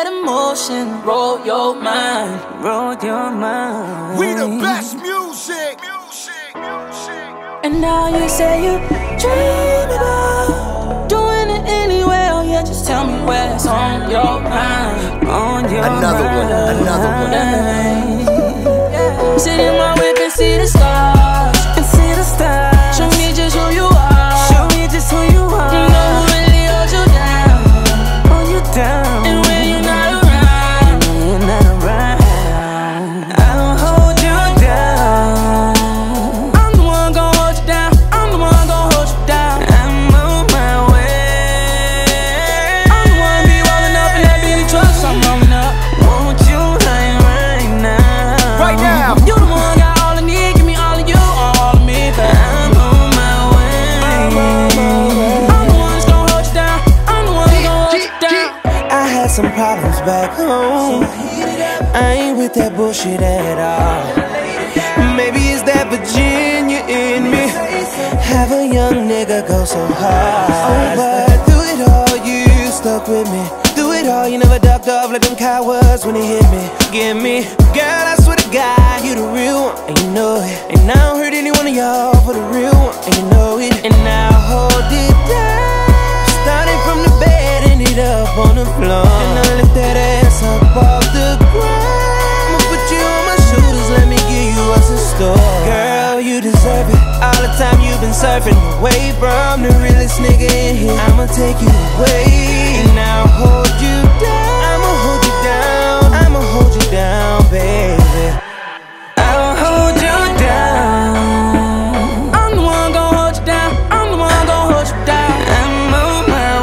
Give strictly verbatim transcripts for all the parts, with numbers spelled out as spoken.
that emotion. Roll your mind, roll your mind. We the best music. Music, music. And now you say you dream about doing it anyway. Oh yeah, just tell me what's on your mind. On your another mind. one, another one. Yeah. Sit in my whip and see the stars, and see the stars. Show me just who you are. Show me just who you are. You know who really holds you down, hold you down. And when you're not around, when you're not around, I'll hold you down. I'm the one gon' hold you down. I'm the one gon' hold you down. I'm on my way. I'm the one be rolling up in that Billy truck, so I'm rolling up. Won't you hang right now? Right now. You the one got all I need. Give me all of you, all of me, but I'm on my way. I'm on my way. I'm the one that's gon' hold you down. I'm the one that's gon' hold you down. I had some problems back home. I ain't with that bullshit at all. Maybe it's that Virginia in me. Have a young nigga go so hard. Oh, but through it all, you stuck with me. Through it all, you never ducked off like them cowards when they hit me. Give me, girl, I swear to God, you the real one, and you know it. And I don't hurt any one of y'all for the real one, and you know it. And now hold it down. Starting from the bed, ended up on the floor. And I lift that ass up off the ground. I'ma put you on my shoulders, let me give you what's in store. Girl, you deserve it. All the time you've been surfing away from the realest nigga in here. I'ma take you away, and I'll hold you down. I'ma hold you down. I'ma hold you down, baby. I'll hold you down. I'm the one gon' hold you down. I'm the one gon' hold you down. I'm on my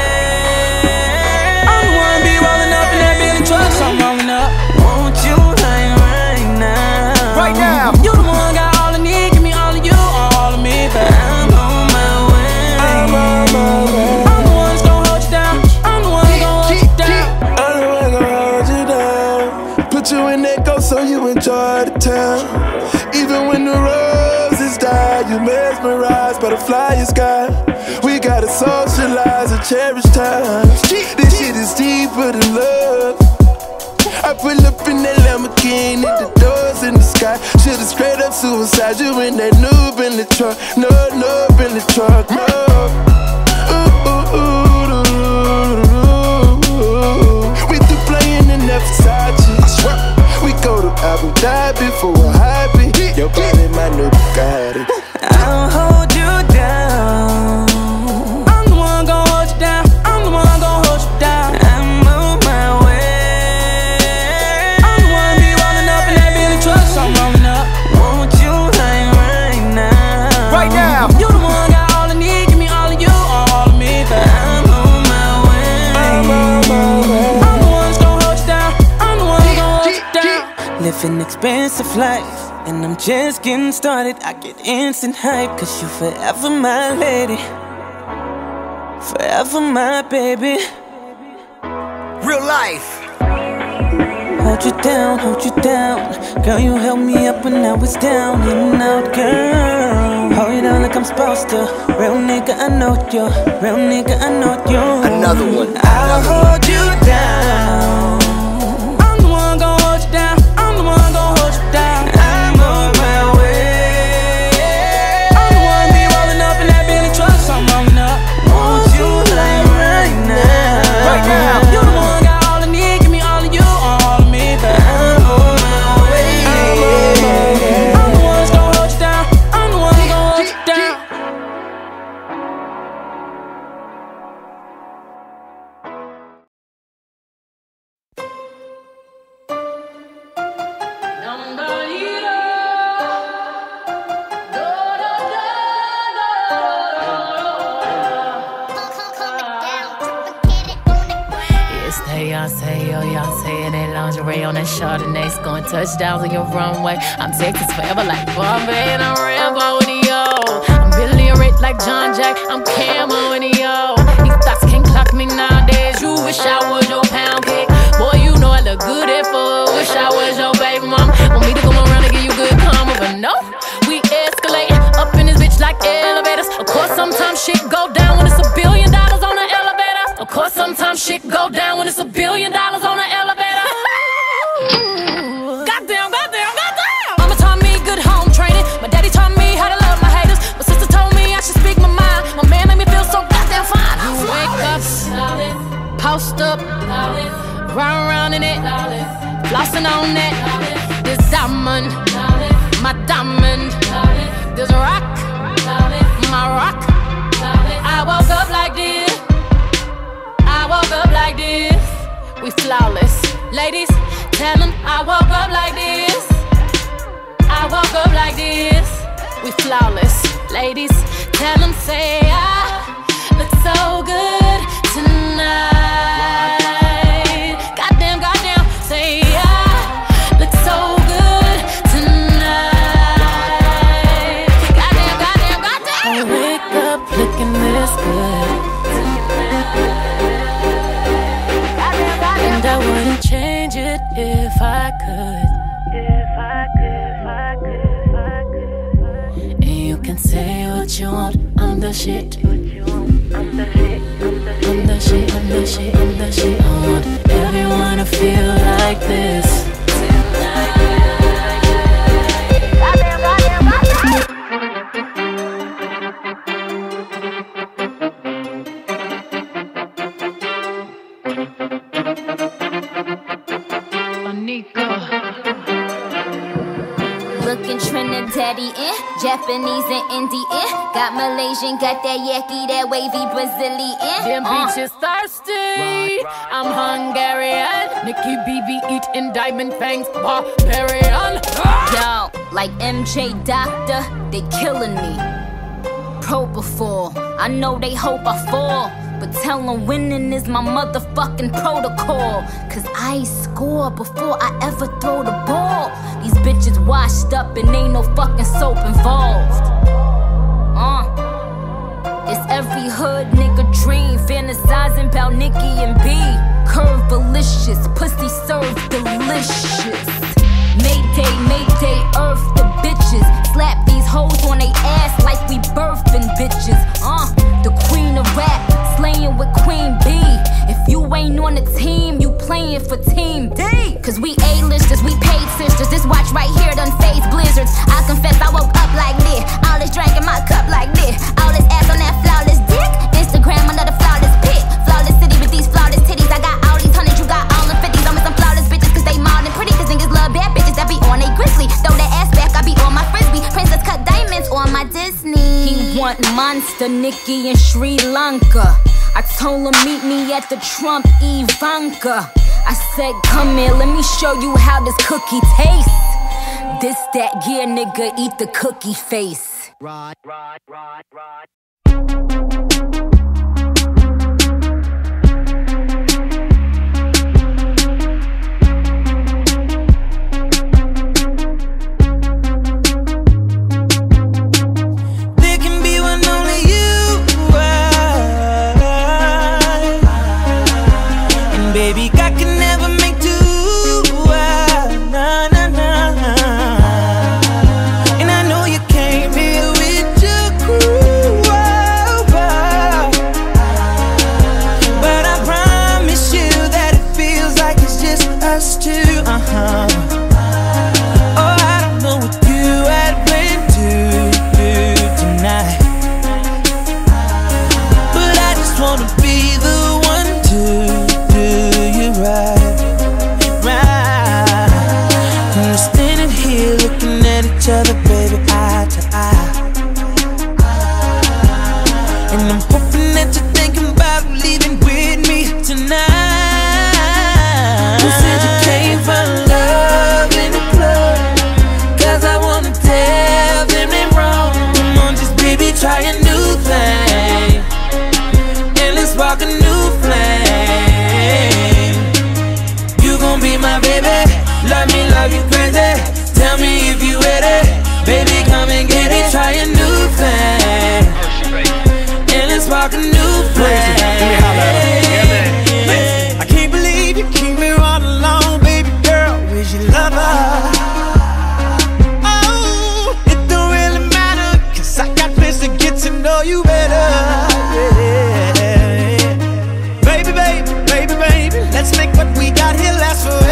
way. I'm the one be rolling up in that Billy truck, so I'm rolling up. Won't you hang right now? Right now. You the one got all I need. Give me all of you, all of me, but I'm on my way. I'm on my way. I'm the one that's gon' hold you down. I'm the one gon' hold you down. I'm the one gonna hold you down. Put you in that go so you enjoy the town. Even when the roses die, you mesmerized by the flyer sky. We gotta socialize and cherish times. This shit is deeper than love. I pull up in that Lamborghini, the doors in the sky. Should've straight up suicide you in that new Bentley truck. No, no Bentley truck, no. Ooh, ooh, ooh, ooh, ooh, ooh. We through playing in that Versace. I swear. We go to Abu Dhabi for a hobby. Your body, my new Bugatti. I'll hold you down. I'm the one gon' hold you down. I'm the one gon' hold you down. I'm on my way. I'm the one be rolling up in that Billy truck, so I'm rolling up. Won't you hang right now? Right now. You the one got all I need. Give me all of you, all of me, but I'm on my way. I'm on my way. I'm the one that's gon' hold you down. I'm the one gon' hold you down. Living expensive life, and I'm just getting started. I get instant hype, cause you forever my lady, forever my baby. Real life. Hold you down, hold you down. Girl, you held me up when I was down and out, girl. Hold you down like I'm supposed to. Real nigga, I know you. Real nigga, I know you. Another one. I'll hold you down. I'm the one gon' hold you down. I'm the one gon' hold you down. I'm on my way. I'm the one be rolling up in that Billy truck, so I'm rolling up. Won't you hang right now? Right now. You the one got all I need. Give me all of you, all of me, but I'm on my way. I'm the one that's gon' hold you down. I'm the one that's gon' hold you down. Beyonce, oh Beyonce, in that lingerie on that Chardonnay, scoring touchdowns on your runway. I'm Texas forever like Bombay, and I'm Rambo in yo. I'm Billy Rich like John Jack, I'm Camo in yo. These thoughts can't clock me nowadays. You wish I was your pound cake, boy. You know I look good at four. Wish I was your baby mom. Want me to come around and give you good karma, but no, we escalate up in this bitch like elevators. Of course, sometimes shit go down when it's a billion dollars on the elevator. Of course, sometimes shit go down when it's a billion dollars on flaunting it, flossing on it. This diamond, my diamond. This rock, my rock. I woke up like this. I woke up like this. We flawless. Ladies, tell them I woke up like this. I woke up like this. We flawless. Ladies, tell them say I look so good tonight. Goddamn, goddamn, say I look so good tonight. Goddamn, goddamn, goddamn. I wake up looking this good. And I wouldn't change it if I could. If I could, if I could, if I could. And you can say what you want, I'm the shit. I'm the shit, I'm the shit, I'm the shit, I'm the shit. I want everyone to feel like this. Looking Trinidadian, Japanese and Indian. Got Malaysian, got that yaki, that wavy Brazilian. Them Uh. peaches thirsty. I'm Hungarian. Nikki B B eating diamond fangs, barbarian. Yo, like M J Doctor, they killing me. Propofol, I know they hope I fall, but tell them winning is my motherfucking protocol. Cause I score before I ever throw the ball. These bitches washed up and ain't no fucking soap involved. Uh, it's every hood nigga dream, fantasizing about Nicki and B. Curve delicious, pussy served delicious. Mayday, Mayday, earth the bitches. Slap these hoes on they ass like we birthing bitches. Uh, the queen of rap, slaying with Queen B. If you ain't on the team, you playing for Team D. Cause we A-listers, we paid sisters. This watch right here done phase blizzards. I confess I woke up like this. All this drink in my cup like this. All this ass on that flawless dick. Instagram another flawless pic. Flawless city with these flawless titties. I got all these hundreds, you got all the fifties. I'm with some flawless bitches cause they mild and pretty. Cause niggas love bad bitches that be on they grizzly. Throw that ass back, I be on my frisbee. Princess cut diamonds on my Disney. He want Monster, Nicki, and Sri Lanka. I told him meet me at the Trump Ivanka. I said come here, let me show you how this cookie tastes. This that gear nigga, eat the cookie face. Right, right, right, right. Baby, I can never make two. Ah, nah, nah, nah. And I know you came here with your crew. Oh, oh. But I promise you that it feels like it's just us two. Uh-huh. Oh, I don't know what you had planned to do tonight, but I just wanna be the one to right, right. And we're standing here looking at each other, baby, eye to eye. And I'm hoping that you're thinking about leaving with me tonight. You said you came for love in the club, cause I wanna tell them they're wrong. Come on, just baby, try a new thing, and let's spark a new flame. Be my baby, love me, love you crazy. Tell me if you ready, baby, come and get it. Try a new thing, and let's spark a new flame. I can't believe you keep me all alone, baby girl. Where's your lover? Oh, it don't really matter, cause I got plans to get to know you better. Yeah. Baby, baby, baby, baby, let's make what we got here last forever.